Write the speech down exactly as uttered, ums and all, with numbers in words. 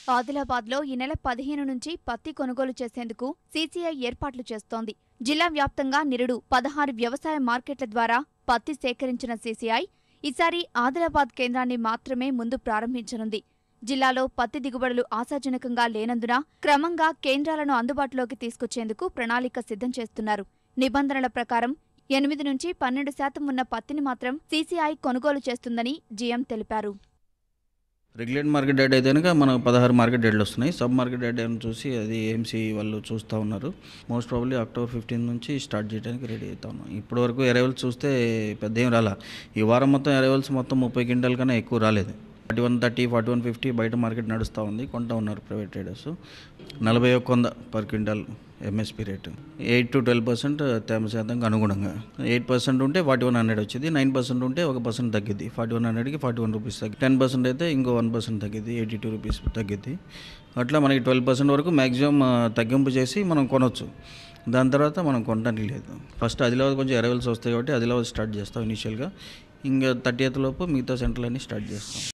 ఆదిలాబాద్లో ఈ నెల పదిహేను నుంచి పత్తి కొనుగోలు చేసేందుకు సి సి ఐ ఏర్పాట్లు చేస్తోంది. జిల్లా వ్యాప్తంగా నిరుడు పదహారు వ్యవసాయ మార్కెట్ల ద్వారా పత్తి సేకరించిన సి సి ఐ ఈసారి ఆదిలాబాద్ కేంద్రాన్ని మాత్రమే ముందు ప్రారంభించనుంది. జిల్లాలో పత్తి దిగుబడులు ఆశాజనకంగా లేనందున క్రమంగా కేంద్రాలను అందుబాటులోకి తీసుకొచ్చేందుకు ప్రణాళిక సిద్ధం చేస్తున్నారు. నిబంధనల ప్రకారం ఎనిమిది నుంచి పన్నెండు శాతం ఉన్న పత్తిని మాత్రం సి సి ఐ కొనుగోలు చేస్తుందని జీఎం తెలిపారు. రెగ్యులేట్ మార్కెట్ డేట్ అయితే కనుక మనకు పదహారు మార్కెట్ డేట్లు వస్తున్నాయి. సబ్ మార్కెట్ డేట్ అని చూసి అది ఏఎంసీ వాళ్ళు చూస్తూ ఉన్నారు. మోస్ట్ ప్రాబ్లీ అక్టోబర్ ఫిఫ్టీన్ నుంచి స్టార్ట్ చేయడానికి రెడీ అవుతా ఉన్నాం. ఇప్పటి వరకు అరైవల్స్ చూస్తే పెద్ద ఏం రాలా. ఈ వారం మొత్తం అరైవల్స్ మొత్తం ముప్పై క్వింటాల్ కన్నా ఎక్కువ రాలేదు. Forty one thirty forty one fifty బయట మార్కెట్ నడుస్తూ ఉంది, కొంటా ఉన్నారు ప్రైవేట్ ట్రేడర్స్. నలభై ఒక్క వంద per quintal MSP rate. Eight to twelve percent తేమ శాతంగా అనుగుణంగా ఎయిట్ పర్సెంట్ ఉంటే ఫార్టీ వన్ హండ్రెడ్ వచ్చింది. నైన్ పర్సెంట్ ఉంటే ఒక పర్సెంట్ తగ్గిద్ది. ఫార్టీ వన్ హండ్రెడ్కి ఫార్టీ వన్ రూపీస్ తగ్గి టెన్ పర్సెంట్ అయితే ఇంకో వన్ పర్సెంట్ తగ్గిద్ది, ఎయిటీ టూ రూపీస్ తగ్గిద్ది. అట్లా మనకి ట్వెల్వ్ పర్సెంట్ వరకు మ్యాక్సిమం తగ్గింపు చేసి మనం కొనవచ్చు. దాని తర్వాత మనం కొనడానికి లేదు. ఫస్ట్ ఆదిలాబాద్ కొంచెం అరైవల్స్ వస్తాయి కాబట్టి ఆదిలాబాద్ స్టార్ట్ చేస్తాం ఇనీషియల్గా. ఇంకా థర్టీ ఎయిత్ లోపు మిగతా సెంటర్లన్నీ స్టార్ట్ చేస్తాం.